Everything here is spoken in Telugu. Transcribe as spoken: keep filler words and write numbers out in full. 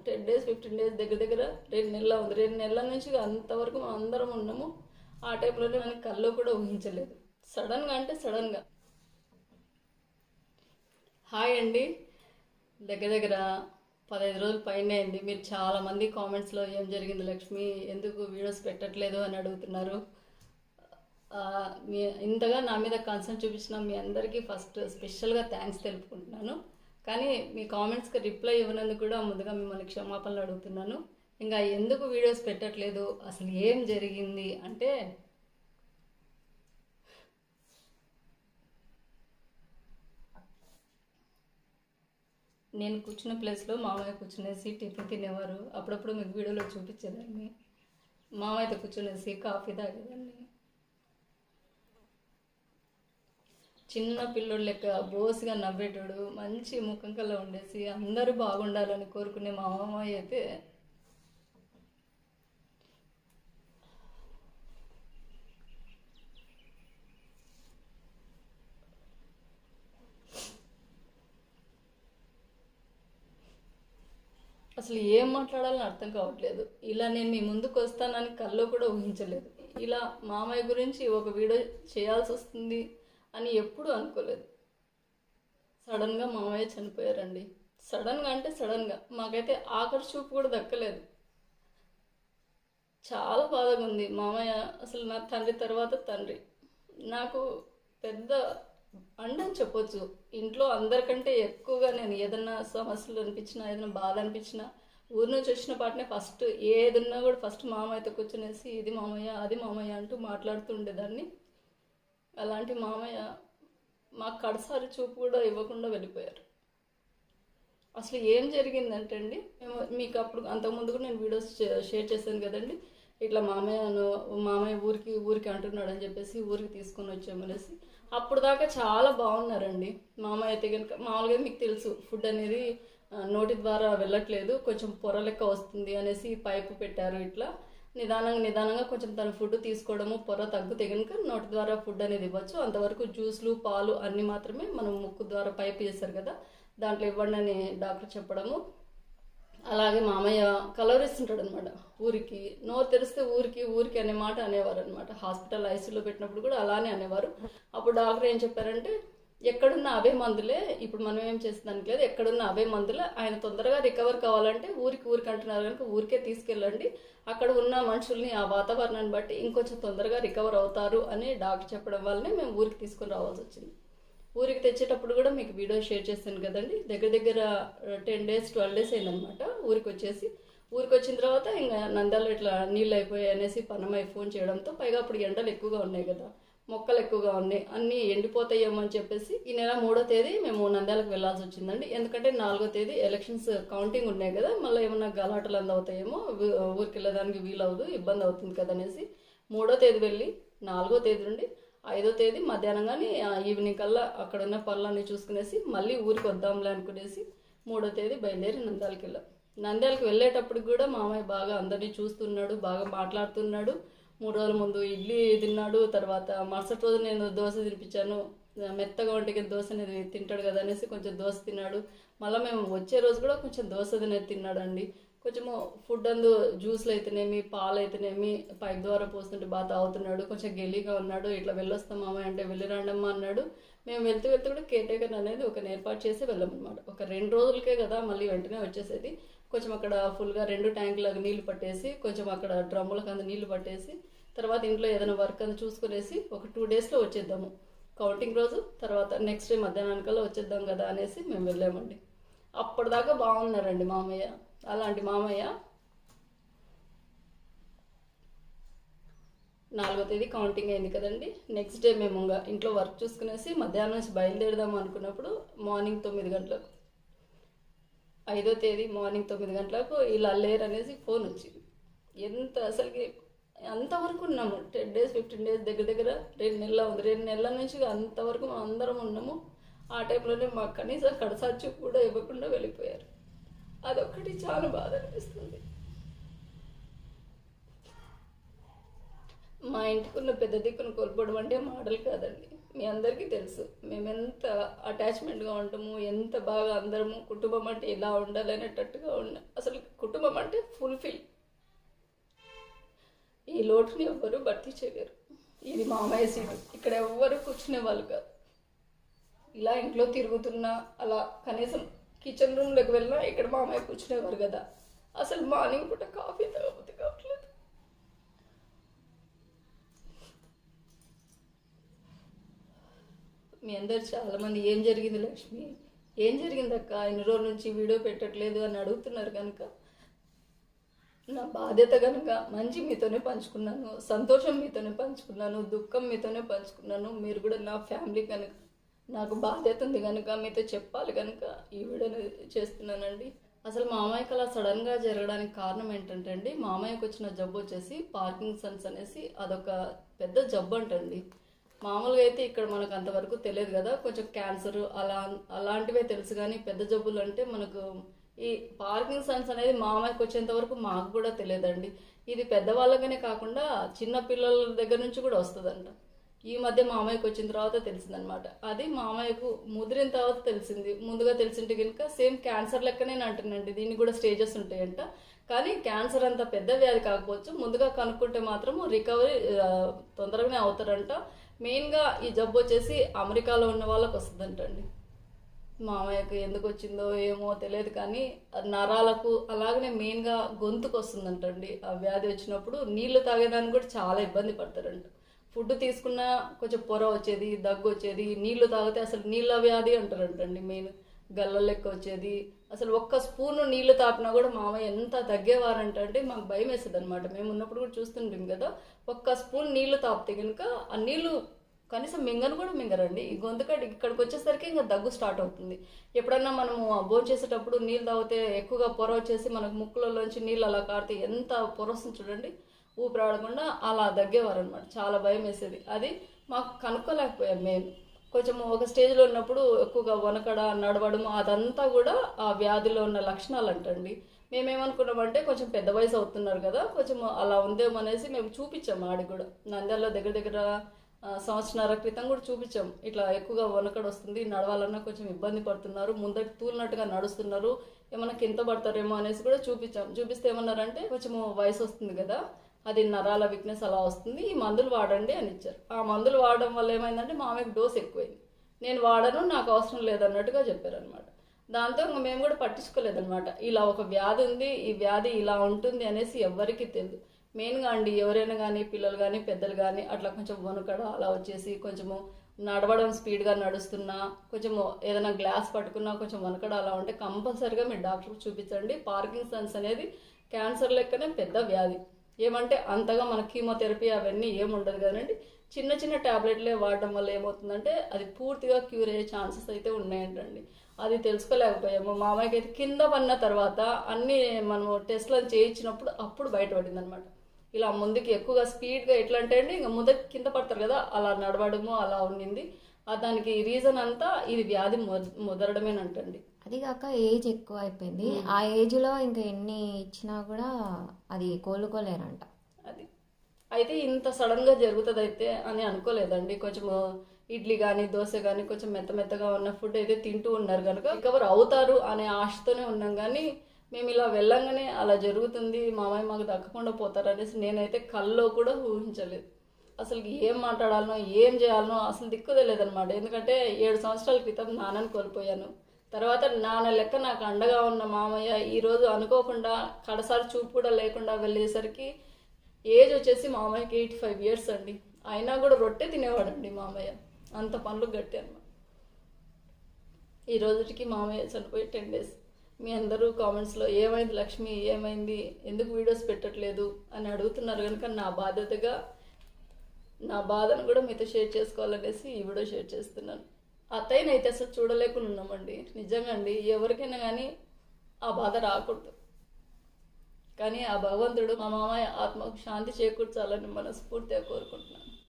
టెన్ డేస్ ఫిఫ్టీన్ డేస్ దగ్గర దగ్గర రెండు నెలల ఉంది. రెండు నెలల నుంచి అంతవరకు మనం అందరం ఉన్నాము. ఆ టైంలోనే మనకి కల్లో కూడా ఊహించలేదు. సడన్గా అంటే సడన్గా. హాయ్ అండి, దగ్గర దగ్గర పదహైదు రోజుల పైన అయింది. మీరు చాలామంది కామెంట్స్లో ఏం జరిగింది లక్ష్మి, ఎందుకు వీడియోస్ పెట్టట్లేదు అని అడుగుతున్నారు. మీ ఇంతగా నా మీద కన్సర్న్ చూపించిన మీ అందరికీ ఫస్ట్ స్పెషల్గా థ్యాంక్స్ తెలుపుకుంటున్నాను. కానీ మీ కామెంట్స్కి రిప్లై ఇవ్వనందుకు కూడా ముందుగా మిమ్మల్ని క్షమాపణలు అడుగుతున్నాను. ఇంకా ఎందుకు వీడియోస్ పెట్టట్లేదు, అసలు ఏం జరిగింది అంటే, నేను కూర్చున్న ప్లేస్లో మామయ్య కూర్చునేసి టిఫిన్ తినేవారు. అప్పుడప్పుడు మీకు వీడియోలో చూపించేదాన్ని. మామయ్యతో కూర్చునేసి కాఫీ తాగేదాన్ని. చిన్న పిల్లోడు లెక్క బోసుగా నవ్వేటోడు, మంచి ముఖం కల్లా ఉండేసి అందరూ బాగుండాలని కోరుకునే మా మామయ్య అయితే అసలు ఏం మాట్లాడాలని అర్థం కావట్లేదు. ఇలా నేను మీ ముందుకు వస్తానని కల్లో కూడా ఊహించలేదు. ఇలా మామయ్య గురించి ఒక వీడియో చేయాల్సి వస్తుంది అని ఎప్పుడూ అనుకోలేదు. సడన్గా మామయ్య చనిపోయారండి. సడన్గా అంటే సడన్గా. మాకైతే ఆఖరి చూపు కూడా దక్కలేదు. చాలా బాధగా ఉంది. మామయ్య అసలు నా తండ్రి తర్వాత తండ్రి. నాకు పెద్ద అండని చెప్పొచ్చు. ఇంట్లో అందరికంటే ఎక్కువగా నేను ఏదన్నా సమస్యలు అనిపించినా, ఏదైనా బాధ అనిపించినా, ఊరి నుంచి వచ్చిన పాటనే ఫస్ట్ ఏదన్నా కూడా ఫస్ట్ మామయ్యతో కూర్చొనేసి ఇది మామయ్య అది మామయ్య అంటూ మాట్లాడుతూ ఉండేదాన్ని. అలాంటి మామయ్య మాకు కడసారి చూపు కూడా ఇవ్వకుండా వెళ్ళిపోయారు. అసలు ఏం జరిగిందంటే అండి, మేము మీకు అప్పుడు అంతకుముందు కూడా నేను వీడియోస్ షేర్ చేశాను కదండి. ఇట్లా మామయ్యను మామయ్య ఊరికి ఊరికి అంటున్నాడు అని చెప్పేసి ఊరికి తీసుకొని వచ్చామనేసి. అప్పుడు దాకా చాలా బాగున్నారండి. మామయ్య అయితే కనుక మామూలుగా మీకు తెలుసు, ఫుడ్ అనేది నోటి ద్వారా వెళ్ళట్లేదు, కొంచెం పొర లెక్క వస్తుంది అనేసి పైపు పెట్టారు. ఇట్లా నిదానంగా నిదానంగా కొంచెం తన ఫుడ్ తీసుకోవడము, పొర తగ్గితే కనుక నోటి ద్వారా ఫుడ్ అనేది ఇవ్వచ్చు. అంతవరకు జ్యూస్లు పాలు అన్నీ మాత్రమే మనం ముక్కు ద్వారా పైపు చేస్తారు కదా, దాంట్లో ఇవ్వండి అని డాక్టర్ చెప్పడము. అలాగే మామయ్య కలవరిస్తుంటాడు అనమాట. ఊరికి నోరు తెరిస్తే ఊరికి ఊరికి అనే మాట అనేవారు అనమాట. హాస్పిటల్ ఐసీయూలో పెట్టినప్పుడు కూడా అలానే అనేవారు. అప్పుడు డాక్టర్ ఏం చెప్పారంటే, ఎక్కడున్న అవే మందులే, ఇప్పుడు మనం ఏం చేసేదానికి లేదు, ఎక్కడున్న అవే మందులే, ఆయన తొందరగా రికవర్ కావాలంటే ఊరికి ఊరికి అంటున్నారు కనుక ఊరికే తీసుకెళ్ళండి, అక్కడ ఉన్న మనుషుల్ని ఆ వాతావరణాన్ని బట్టి ఇంకొంచెం తొందరగా రికవర్ అవుతారు అని డాక్టర్ చెప్పడం వల్లనే మేము ఊరికి తీసుకొని రావాల్సి వచ్చింది. ఊరికి తెచ్చేటప్పుడు కూడా మీకు వీడియో షేర్ చేస్తాను కదండి. దగ్గర దగ్గర టెన్ డేస్ ట్వెల్వ్ డేస్ అయిందనమాట ఊరికి వచ్చేసి. ఊరికి వచ్చిన తర్వాత ఇంకా నంద్యాల ఇట్లా నీళ్ళు అయిపోయాయి అనేసి పన్నమై ఫోన్ చేయడంతో, పైగా అప్పుడు ఎండలు ఎక్కువగా ఉన్నాయి కదా, మొక్కలు ఎక్కువగా ఉన్నాయి, అన్నీ ఎండిపోతాయేమో అని చెప్పేసి ఈ నెల మూడో తేదీ మేము నంద్యాలకు వెళ్లాల్సి వచ్చిందండి. ఎందుకంటే నాలుగో తేదీ ఎలక్షన్స్ కౌంటింగ్ ఉన్నాయి కదా, మళ్ళీ ఏమన్నా గలాటలు అంద అవుతాయేమో, ఊరికి వెళ్ళడానికి వీలవదు, ఇబ్బంది అవుతుంది కదా అనేసి మూడో తేదీ వెళ్ళి నాలుగో తేదీ నుండి ఐదో తేదీ మధ్యాహ్నం కానీ ఈవినింగ్ కల్లా అక్కడ ఉన్న పనులన్నీ చూసుకునేసి మళ్ళీ ఊరికి వద్దాంలే అనుకునేసి మూడో తేదీ బయలుదేరి నంద్యాలకు వెళ్ళాం. నంద్యాలకు వెళ్ళేటప్పుడు కూడా మామయ్య బాగా అందరినీ చూస్తున్నాడు, బాగా మాట్లాడుతున్నాడు. మూడు రోజుల ముందు ఇడ్లీ తిన్నాడు, తర్వాత మరుసటి రోజు నేను దోశ తినిపించాను, మెత్తగా వంటికి దోశ అనేది తింటాడు కదా అనేసి కొంచెం దోశ తిన్నాడు. మళ్ళీ మేము వచ్చే రోజు కూడా కొంచెం దోశ అనేది తిన్నాడండి. కొంచెము ఫుడ్ అందు జ్యూస్లు అయితేనేమి పాలు అయితేనేమి పైప్ ద్వారా పోస్తుంటే బాగా తాగుతున్నాడు. కొంచెం గెలీగా ఉన్నాడు. ఇట్లా వెళ్ళొస్తాం మామయ్య అంటే వెళ్ళి రండమ్మా అన్నాడు. మేము వెళ్తూ వెళ్తూ కూడా కేర్ టేకర్ అనేది ఒక ఏర్పాటు చేసి వెళ్ళామన్నమాట. ఒక రెండు రోజులకే కదా మళ్ళీ వెంటనే వచ్చేసేది. కొంచెం అక్కడ ఫుల్గా రెండు ట్యాంకులకు నీళ్లు పట్టేసి, కొంచెం అక్కడ డ్రమ్ములకు అంత నీళ్లు పట్టేసి, తర్వాత ఇంట్లో ఏదైనా వర్క్ అంతా చూసుకునేసి ఒక టూ డేస్లో వచ్చేద్దాము కౌంటింగ్ రోజు, తర్వాత నెక్స్ట్ డే మధ్యాహ్నానికల్లా వచ్చేద్దాం కదా అనేసి మేము వెళ్ళామండి. అప్పటిదాకా బాగున్నారండి మామయ్య. అలాంటి మామయ్య నాలుగో తేదీ కౌంటింగ్ అయింది కదండి. నెక్స్ట్ డే మేము ఇంకా ఇంట్లో వర్క్ చూసుకునేసి మధ్యాహ్నం నుంచి బయలుదేరదాం అనుకున్నప్పుడు మార్నింగ్ తొమ్మిది గంటలకు ఐదో తేదీ మార్నింగ్ తొమ్మిది గంటలకు ఇలా లేరు అనేసి ఫోన్ వచ్చింది. ఎంత అసలుకి అంతవరకు ఉన్నాము. టెన్ డేస్ ఫిఫ్టీన్ డేస్ దగ్గర దగ్గర రెండు నెలల ఉంది. రెండు నెలల నుంచి అంతవరకు మనం అందరం ఉన్నాము. ఆ టైంలోనే మాకు కనీసం కడసార్చు కూడా ఇవ్వకుండా వెళ్ళిపోయారు. అదొక్కటి చాలా బాధ అనిపిస్తుంది. మా ఇంటికున్న పెద్ద దిక్కును కోల్పోవడం అంటే మాటలు కాదండి. మీ అందరికీ తెలుసు మేము ఎంత అటాచ్మెంట్గా ఉంటాము, ఎంత బాగా అందరము కుటుంబం అంటే ఇలా ఉండాలి అనేటట్టుగా ఉండ అసలు కుటుంబం అంటే ఫుల్ఫిల్. ఈ లోటుని ఎవ్వరూ భర్తీ చేయలేరు. ఇది మామయ్య సీటు, ఇక్కడ ఎవ్వరు కూర్చునే వాళ్ళు కాదు. ఇలా ఇంట్లో తిరుగుతున్నా అలా కనీసం కిచెన్ రూమ్లోకి వెళ్ళినా ఇక్కడ మామయ్య కూర్చునేవారు కదా. అసలు మార్నింగ్ పూట కాఫీ తాగబోతే కావట్లేదు. మీ అందరు చాలామంది ఏం జరిగింది లక్ష్మి, ఏం జరిగింది అక్క, ఇన్ని రోజుల నుంచి వీడియో పెట్టట్లేదు అని అడుగుతున్నారు. కనుక నా బాధ్యత కనుక మంచి మీతోనే పంచుకున్నాను, సంతోషం మీతోనే పంచుకున్నాను, దుఃఖం మీతోనే పంచుకున్నాను. మీరు కూడా నా ఫ్యామిలీ కనుక నాకు బాధ్యత ఉంది కనుక మీతో చెప్పాలి కనుక ఈ వీడియోని చేస్తున్నానండి. అసలు మామయ్యకి అలా సడన్గా జరగడానికి కారణం ఏంటంటే అండి, మామయ్యకు వచ్చిన జబ్బు వచ్చేసి పార్కిన్సన్స్ అనేసి అదొక పెద్ద జబ్బు అంటండి. మామూలుగా అయితే ఇక్కడ మనకు అంతవరకు తెలియదు కదా, కొంచెం క్యాన్సర్ అలా అలాంటివే తెలుసు. కానీ పెద్ద జబ్బులు అంటే మనకు ఈ పార్కిన్సన్స్ అనేది మామయ్యకు వచ్చేంత వరకు మాకు కూడా తెలియదండి. ఇది పెద్దవాళ్ళగానే కాకుండా చిన్న పిల్లల దగ్గర నుంచి కూడా వస్తుందంట. ఈ మధ్య మామయ్యకు వచ్చిన తర్వాత తెలిసిందనమాట. అది మామయ్యకు ముదిరిన తర్వాత తెలిసింది. ముందుగా తెలిసింటే కనుక సేమ్ క్యాన్సర్ లెక్కనే అంటున్నాండి, దీనికి కూడా స్టేజెస్ ఉంటాయంట. కానీ క్యాన్సర్ అంత పెద్ద వ్యాధి కాకపోవచ్చు, ముందుగా కనుక్కుంటే మాత్రం రికవరీ తొందరగానే అవుతారంట. మెయిన్గా ఈ జబ్బు వచ్చేసి అమెరికాలో ఉన్న వాళ్ళకి వస్తుందంటండి. మామయ్యకు ఎందుకు వచ్చిందో ఏమో తెలియదు, కానీ నరాలకు అలాగనే మెయిన్గా గొంతుకు వస్తుందంటండి. ఆ వ్యాధి వచ్చినప్పుడు నీళ్లు తాగేదానికి కూడా చాలా ఇబ్బంది పడతారంట. ఫుడ్ తీసుకున్నా కొంచెం పొర వచ్చేది, దగ్గు వచ్చేది, నీళ్లు తాగితే అసలు నీళ్ళ వ్యాధి అంటారంటండి. మెయిన్ గల్ల లెక్క వచ్చేది. అసలు ఒక్క స్పూను నీళ్లు తాపినా కూడా మామయ్య ఎంత తగ్గేవారంటే మాకు భయం వేసేది అనమాట. మేము ఉన్నప్పుడు కూడా చూస్తుంటాం కదా, ఒక్క స్పూన్ నీళ్లు తాపితే కనుక ఆ నీళ్లు కనీసం మింగను కూడా మింగరండి. ఈ గొంతుకడ్డ ఇక్కడికి వచ్చేసరికి ఇంకా దగ్గు స్టార్ట్ అవుతుంది. ఎప్పుడన్నా మనము భోజనం చేసేటప్పుడు నీళ్ళు తాగితే ఎక్కువగా పొర వచ్చేసి మనకు ముక్కులలోంచి నీళ్ళు అలా కారితే ఎంత పొర వస్తుంది చూడండి, ఊపిరాడకుండా అలా దగ్గేవారు అనమాట. చాలా భయం వేసేది. అది మాకు కనుక్కోలేకపోయాం మేము. కొంచెం ఒక స్టేజ్లో ఉన్నప్పుడు ఎక్కువగా వనకడ నడవడం అదంతా కూడా ఆ వ్యాధిలో ఉన్న లక్షణాలు అంటండి. మేమేమనుకున్నామంటే కొంచెం పెద్ద వయసు అవుతున్నారు కదా, కొంచెం అలా ఉందేమో అనేసి మేము చూపించాం. ఆడికి కూడా నంద్యాలలో దగ్గర దగ్గర సంవత్సరాల క్రితం కూడా చూపించాం. ఇట్లా ఎక్కువగా వనకడ వస్తుంది, నడవాలన్నా కొంచెం ఇబ్బంది పడుతున్నారు, ముందరికి తూలినట్టుగా నడుస్తున్నారు, ఏమన్నా కింద పడతారేమో అనేసి కూడా చూపించాం. చూపిస్తే ఏమన్నారంటే కొంచెం వయసు వస్తుంది కదా, అది నరాల వీక్నెస్ అలా వస్తుంది, ఈ మందులు వాడండి అని ఇచ్చారు. ఆ మందులు వాడడం వల్ల ఏమైందంటే మామయ్యకు డోస్ ఎక్కువైంది. నేను వాడను, నాకు అవసరం లేదన్నట్టుగా చెప్పారనమాట. దాంతో ఇంకా మేము కూడా పట్టించుకోలేదనమాట. ఇలా ఒక వ్యాధి ఉంది, ఈ వ్యాధి ఇలా ఉంటుంది అనేసి ఎవ్వరికీ తెలియదు. మెయిన్గా అండి ఎవరైనా కానీ పిల్లలు కానీ పెద్దలు కానీ అట్లా కొంచెం వణుకడ అలా వచ్చేసి కొంచెము నడవడం స్పీడ్గా నడుస్తున్నా, కొంచెము ఏదైనా గ్లాస్ పట్టుకున్నా కొంచెం వణుకడ అలా ఉంటే కంపల్సరీగా మీరు డాక్టర్కి చూపించండి. పార్కిన్సన్స్ అనేది క్యాన్సర్ లెక్కనే పెద్ద వ్యాధి. ఏమంటే అంతగా మన కీమోథెరపీ అవన్నీ ఏముండదు కదండి, చిన్న చిన్న ట్యాబ్లెట్లే వాడడం వల్ల ఏమవుతుందంటే అది పూర్తిగా క్యూర్ అయ్యే ఛాన్సెస్ అయితే ఉన్నాయంటండి. అది తెలుసుకోలేకపోయాము. మామయ్యకి అయితే కింద పడిన తర్వాత అన్ని మనము టెస్ట్లను చేయించినప్పుడు అప్పుడు బయటపడింది అనమాట. ఇలా ముందుకి ఎక్కువగా స్పీడ్గా ఎట్లా అంటే అండి ఇంకా ముందుకు కింద పడతారు కదా, అలా నడవడము అలా ఉండింది. దానికి రీజన్ అంతా ఇది వ్యాధి ముదరడమేనంటండి. అది కాక ఏజ్ ఎక్కువ అయిపోయింది. ఆ ఏజ్ లో ఇంకా ఎన్ని ఇచ్చినా కూడా అది కోలుకోలేరంట. అది అయితే ఇంత సడన్ గా జరుగుతుంది అయితే అని అనుకోలేదండి. కొంచెం ఇడ్లీ కానీ దోశ కానీ కొంచెం మెత్త మెత్తగా ఉన్న ఫుడ్ అయితే తింటూ ఉన్నారు కనుక రికవర్ అవుతారు అనే ఆశతోనే ఉన్నాం. కానీ మేము ఇలా వెళ్ళంగానే అలా జరుగుతుంది, మామయ్య మాకు దక్కకుండా పోతారు అనేసి నేనైతే కల్లో కూడా ఊహించలేదు. అసలు ఏం మాట్లాడాలనో ఏం చేయాలనో అసలు దిక్కు తెలియదనమాట. ఎందుకంటే ఏడు సంవత్సరాల క్రితం నాన్నని కోల్పోయాను. తర్వాత నాన్న లెక్క నాకు అండగా ఉన్న మామయ్య ఈరోజు అనుకోకుండా కడసారి చూపు కూడా లేకుండా వెళ్ళేసరికి ఏజ్ వచ్చేసి మామయ్యకి ఎయిటీ ఫైవ్ ఇయర్స్ అండి. అయినా కూడా రొట్టె తినేవాడండి మామయ్య, అంత పనులు గట్టి అన్నమాట. ఈ రోజుకి మామయ్య చనిపోయి టెన్ డేస్. మీ అందరూ కామెంట్స్లో ఏమైంది లక్ష్మి, ఏమైంది, ఎందుకు వీడియోస్ పెట్టట్లేదు అని అడుగుతున్నారు కనుక నా బాధ్యతగా నా బాధను కూడా మీతో షేర్ చేసుకోవాలనేసి ఈ వీడియో షేర్ చేస్తున్నాను. అత్తయ్యనైతే అసలు చూడలేకుండా ఉన్నామండి. నిజంగా అండి, ఎవరికైనా కానీ ఆ బాధ రాకూడదు. కానీ ఆ భగవంతుడు మా మామయ్య ఆత్మకు శాంతి చేకూర్చాలని మనస్ఫూర్తిగా కోరుకుంటున్నాను.